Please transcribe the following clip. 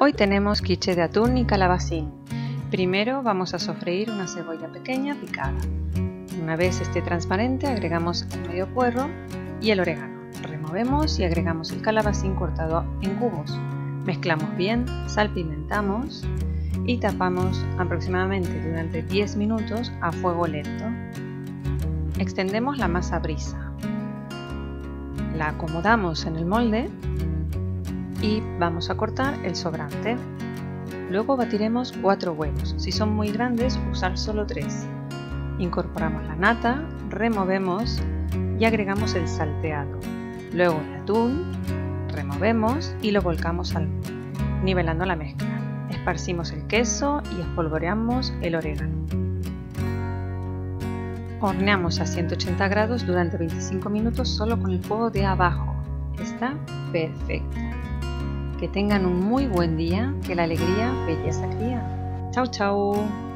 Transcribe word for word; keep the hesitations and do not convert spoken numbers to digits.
Hoy tenemos quiche de atún y calabacín. Primero vamos a sofreír una cebolla pequeña picada. Una vez esté transparente, agregamos el medio puerro y el orégano. Removemos y agregamos el calabacín cortado en cubos. Mezclamos bien, salpimentamos y tapamos aproximadamente durante diez minutos a fuego lento. Extendemos la masa brisa. La acomodamos en el molde y vamos a cortar el sobrante. Luego batiremos cuatro huevos. Si son muy grandes, usar solo tres. Incorporamos la nata, removemos y agregamos el salteado. Luego el atún, removemos y lo volcamos al molde, nivelando la mezcla. Esparcimos el queso y espolvoreamos el orégano. Horneamos a ciento ochenta grados durante veinticinco minutos solo con el fuego de abajo. Está perfecta. Que tengan un muy buen día, que la alegría belleza cría. Chao, chao.